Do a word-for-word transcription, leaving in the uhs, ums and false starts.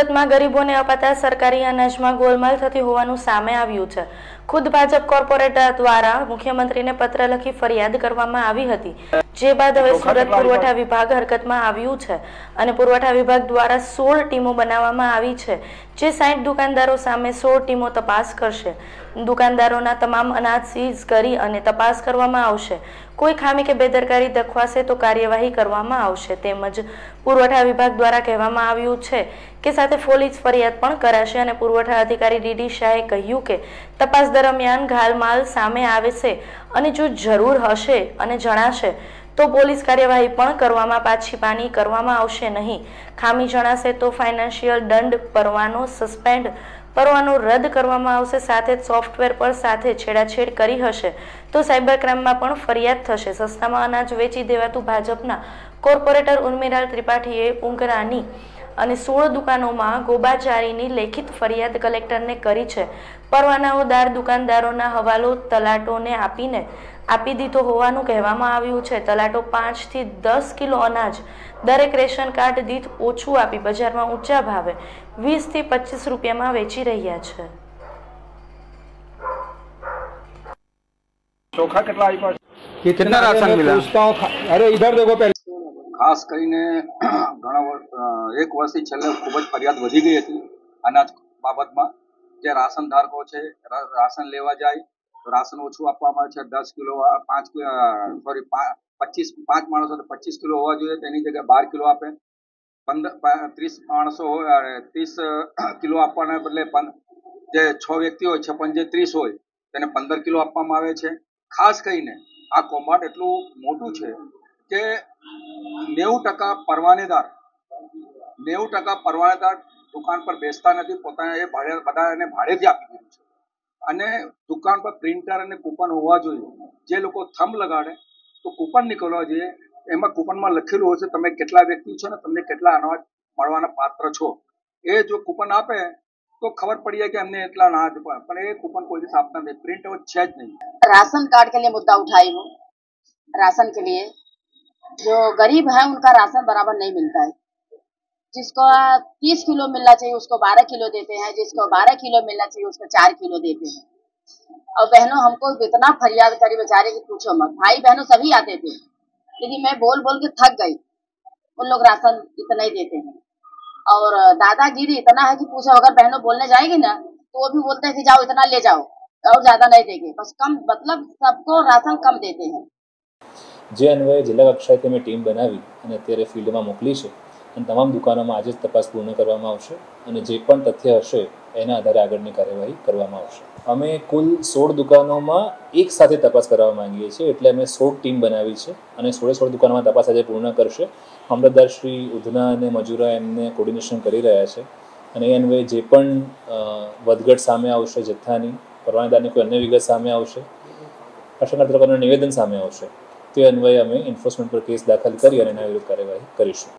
સુરતમાં ગરીબોને અપાતા સરકારી અનાજમાં ગોલમાલ થતી હોવાનું સામે આવ્યું છે। ખુદ ભાજપ કોર્પોરેટર દ્વારા મુખ્યમંત્રીને પત્ર લખી ફરિયાદ કરવામાં આવી હતી, જે બાદ હવે સુરત પુરવઠા વિભાગ હરકતમાં આવ્યું છે અને પુરવઠા વિભાગ દ્વારા સોળ ટીમો બનાવવામાં આવી છે, જે સાઠ દુકાનદારો સામે સોળ ટીમો તપાસ કરશે। દુકાનદારોના તમામ અનાજ સીઝ કરી અને તપાસ કરવામાં આવશે। કોઈ ખામી કે બેદરકારી દખવાશે તો કાર્યવાહી કરવામાં આવશે। તેમજ પુરવઠા વિભાગ દ્વારા કહેવામાં આવ્યું છે કે સાથે પોલીસ ફરિયાદ પણ કરાશે અને પુરવઠા અધિકારી ડીડી શાહે કહ્યું કે તપાસ દરમિયાન ઘાલમાલ સામે આવશે અને જો જરૂર હશે અને જણાશે તો પોલીસ કાર્યવાહી પણ કરવામાં પાછી પાની કરવામાં આવશે નહીં। ખામી જણાશે તો ફાઇનાન્શિયલ દંડ, પરવાનો સસ્પેન્ડ, પરવાનો રદ કરવામાં આવશે। સાથે જ સોફ્ટવેર પર સાથે છેડાછેડ કરી હશે તો સાયબર ક્રાઇમમાં પણ ફરિયાદ થશે। સસ્તામાં અનાજ વેચી દેવાતું ભાજપના કોર્પોરેટર ઉર્મિલાલ ત્રિપાઠીએ ઉંગરાની અને સોળ દુકાનોમાં ગોબાચારીની લેખિત ફરિયાદ કલેક્ટરને કરી છે। પરવાનાઓદાર દુકાનદારોના હવાલો તલાટોને આપીને આપી દીધો હોવાનું કહેવામાં આવ્યું છે। તલાટો પાંચ થી દસ કિલો અનાજ દરેક રેશન કાર્ડ દીઠ ઓછું આપી બજારમાં ઊંચા ભાવે વીસ થી પચીસ રૂપિયામાં વેચી રહ્યા છે। ચોખા કેટલા આપ્યા છે? कितना राशन मिला? अरे इधर देखो पहले। ખાસ કરીને ઘણા વર્ષ એક વર્ષથી છેલ્લે ખૂબ જ ફરિયાદ વધી ગઈ હતી અનાજ બાબતમાં। જે રાશન ધારકો છે રાશન લેવા જાય તો રાશન ઓછું આપવામાં આવે છે। દસ કિલો પાંચ સોરી પચીસ પાંચ માણસો તો પચીસ કિલો હોવા જોઈએ, તેની જગ્યાએ બાર કિલો આપે। પંદર ત્રીસ માણસો હોય ત્રીસ કિલો આપવાના બદલે જે છ વ્યક્તિ હોય છ પંજે ત્રીસ હોય તેને પંદર કિલો આપવામાં આવે છે। ખાસ કરીને આ કૌભાંડ એટલું મોટું છે કે નેવું ટકા પરવાનેદાર નેવું ટકા પરવાનેદાર દુકાન પર બેસતા નથી, પોતાને એ ભાડે બધા એને ભાડેથી આપી દીધું છે અને દુકાન પર પ્રિન્ટર અને કૂપન હોવા જોઈએ। જે લોકો થંભ લગાડે તો કૂપન નીકળવા જોઈએ, એમાં કૂપનમાં લખેલું હોય છે તમે કેટલા વ્યક્તિ છો ને તમને કેટલા અનાજ મળવાના પાત્ર છો। એ જો કૂપન આપે તો खबर पड़ी है कि हमने इतना अनाज, पर ये कूपन कोई दिवस आपका नहीं, प्रिंट वो है नहीं। राशन कार्ड के लिए मुद्दा उठाई हूँ। राशन के लिए जो गरीब है उनका राशन बराबर नहीं मिलता है। जिसको तीस किलो मिलना चाहिए उसको बारह किलो देते हैं, जिसको बारह किलो मिलना चाहिए उसको चार किलो देते हैं। और बहनों हमको इतना फरियाद करी बेचारे की पूछो मत। भाई बहनों सभी आते थे, लेकिन मैं बोल बोल के थक गई। उन लोग राशन इतना ही देते हैं और दादागिरी इतना है कि पूछो। अगर बहनों बोलने जाएगी ना तो वो भी बोलते हैं कि जाओ इतना ले जाओ और ज्यादा नहीं देंगे, बस कम, मतलब सबको राशन कम देते हैं। જે અન્વયે જિલ્લા કક્ષાએ અમે ટીમ બનાવી અને અત્યારે ફિલ્ડમાં મોકલી છે અને તમામ દુકાનોમાં આજે જ તપાસ પૂર્ણ કરવામાં આવશે અને જે પણ તથ્ય હશે એના આધારે આગળની કાર્યવાહી કરવામાં આવશે। અમે કુલ સોળ દુકાનોમાં એક સાથે તપાસ કરવા માંગીએ છીએ, એટલે અમે સોળ ટીમ બનાવી છે અને સોળે સોળ દુકાનોમાં તપાસ આજે પૂર્ણ કરશે। મામલતદાર શ્રી ઉધના અને મજૂરા એમને કોર્ડિનેશન કરી રહ્યા છે અને એ અન્વયે જે પણ વધઘટ સામે આવશે, જથ્થાની પરવાનેદારની કોઈ અન્ય વિગત સામે આવશે, અસરકારક પ્રકારનું નિવેદન સામે આવશે, તે અન્વયે અમે એન્ફોર્સમેન્ટ પર કેસ દાખલ કરી અને એના વિરુદ્ધ કાર્યવાહી કરીશું।